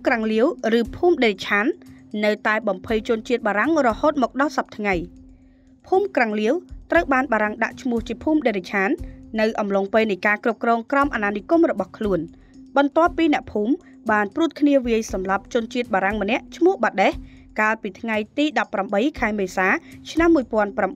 ក្រាំងលាវឬភូមិដេឆាននៅតែបំភ័យជនជាតិបារាំងរហូតមកដល់សប្តាហ៍ថ្ងៃភូមិក្រាំងលាវត្រូវបានបារាំងដាក់ឈ្មោះជាភូមិដេឆាននៅអំឡុងពេលនៃការគ្រប់គ្រងក្រមអាណានិគមរបស់ខ្លួនបន្ទាប់ពីអ្នកភូមិបានព្រួតគ្នាវាយសម្លាប់ជនជាតិបារាំងម្នាក់ឈ្មោះបាដេសកាលពីថ្ងៃទី18ខែមេសាឆ្នាំ1925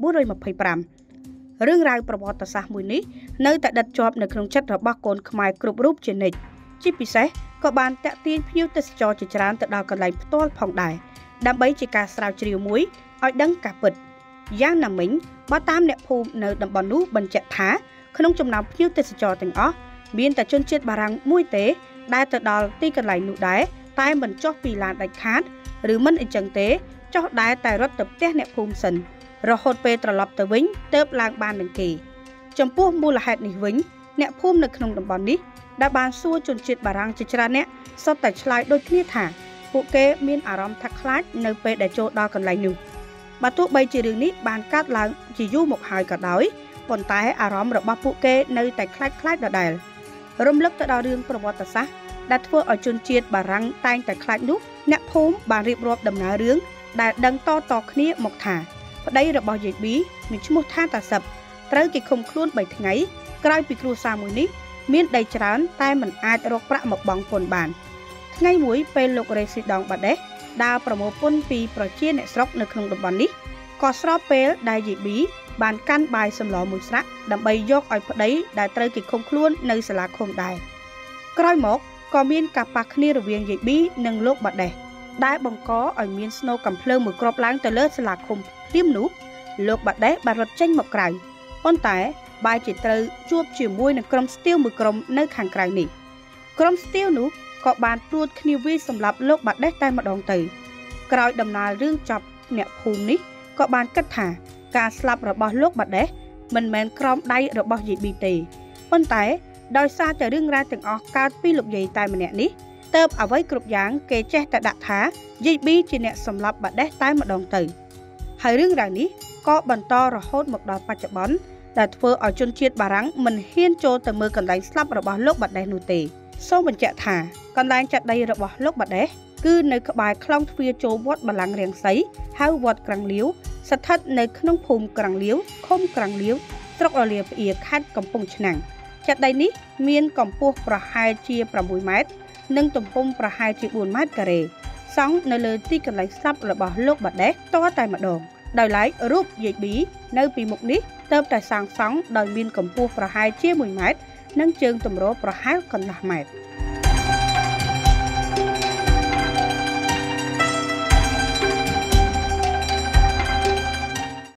រឿងរ៉ាវប្រវត្តិសាស្ត្រមួយនេះនៅតែដិតជាប់នៅក្នុងចិត្តរបស់កូនខ្មែរគ្រប់រូបជានិច្ចជាពិសេសក៏បានតាក់ទាញភ្ញៀវទេសចរជាច្រើនទៅដល់កន្លែងផ្ទាល់ផងដែរដើម្បីជាការស្រាវជ្រាវមួយឲ្យដឹងការពិតយ៉ាងណាមិញបើតាមអ្នកភូមិនៅតំបន់នោះបញ្ជាក់ថាក្នុងចំណោមភ្ញៀវទេសចរទាំងអស់មានតែជនជាតិបារាំងមួយទេដែលទៅដល់ទីកន្លែងនោះដែរតែមិនចុះពីឡានដាច់ខាតឬមិនអញ្ចឹងទេចុះដែរតែរត់ទៅផ្ទះអ្នកភូមិសិនរហូតពេលត្រឡប់ទៅវិញទើបឡើងបាននឹងគេចំពោះមូលហេតុនេះវិញអ្នកភូមិនៅក្នុងតំបន់នេះដែលបានសួរជនជាតិបារាំងជាច្រើនអ្នកសុទ្ធតែឆ្លើយដូចគ្នាថាពួកគេមានអារម្មណ៍ថាខ្លាចនៅពេលដែលចូលដល់កន្លែងនោះបើទោះបីជារឿងនេះបានកើតឡើងជាយូរមកហើយក៏ដោយប៉ុន្តែអារម្មណ៍របស់ពួកគេនៅតែខ្លាចដដែលរំលឹកទៅដល់រឿងប្រវត្តិសាស្ត្រដែលធ្វើឲ្យជនជាតិបារាំងតែងតែខ្លាចនោះអ្នកភូមិបានរៀបរាប់ដំណើររឿងដែលដឹងតគ្នាមកថាប្តីរបស់យាយប៊ីមានឈ្មោះថាតាសិបត្រូវគេឃុំខ្លួន3ថ្ងៃក្រោយពីគ្រួសារមួយនេះមានដីច្រើនតែមិនអាចរកប្រាក់មកបង់ពន្ធបានថ្ងៃមួយពេលលោករេស៊ីដងបាដេសដើរប្រមូលពន្ធពីប្រជាអ្នកស្រុកនៅក្នុងតំបន់នេះក៏ស្របពេលដែលយាយប៊ីបានកាន់បាយសម្លមួយស្រាក់ដើម្បីយកឲ្យប្តីដែលត្រូវគេឃុំខ្លួននៅសាលាឃុំដែរក្រោយមកក៏មានការប៉ះគ្នារវាងយាយប៊ីនិងលោកបាដេសដែលបង្កឲ្យមានស្នូកាំភ្លើងមួយគ្រាប់ឡើងទៅលើសាលាឃុំព្រាមនោះលោកបាដេសបានរត់ចេញមកក្រៅប៉ុន្តែបែរជាត្រូវជួបជាមួយនឹងក្រុមស្ទាវមួយក្រុមនៅខាងក្រៅនេះក្រុមស្ទាវនោះក៏បានព្រួតគ្នាវាយសម្លាប់លោកបាដេសតែម្ដងទៅក្រោយដំណើររឿងចប់អ្នកភូមិនេះក៏បានគិតថាការស្លាប់របស់លោកបាដេសមិនមែនក្រោមដៃរបស់យាយប៊ីទេប៉ុន្តែដោយសារតែរឿងរ៉ាវទាំងអស់កើតពីលោកយាយតែម្នាក់នេះទើបអ្វីគ្រប់យ៉ាងគេចេះតែដាក់ថាយាយប៊ីជាអ្នកសម្លាប់បាដេសតែម្ដងទៅហើយរឿងរ៉ាវនេះក៏បន្តរហូតមកដល់បច្ចុប្បន្នដែលធ្វើឲ្យជនជាតិបារាំងមិនហ៊ានចូលទៅមើលកន្លែងស្លាប់របស់លោកបាដេសនោះទេសូមបញ្ជាក់ថាកន្លែងចាត់ដីរបស់លោកបាដេសគឺនៅក្បែរខ្លោងទ្វារចូលវត្តបល្ល័ង្ករាំងសីហៅវត្តក្រាំងលាវស្ថិតនៅក្នុងភូមិក្រាំងលាវឃុំក្រាំងលាវស្រុករលាផ្អៀខេត្តកំពង់ឆ្នាំងចាត់ដីនេះមានកម្ពស់ប្រហែលជា6ម៉ែត្រនិងទំហំប្រហែលជា4ម៉ែត្រការ៉េសង់នៅលើទីកន្លែងស្លាប់របស់លោកបាដេសតតែម្ដងដោយឡែករូបយាយប៊ីនៅពីមុខនេះទើបតែសាងសង់ដោយមានកម្ពស់ប្រហែលជា1ម៉ែត្រនិងជើងទម្រប្រហែលកន្លះម៉ែត្រ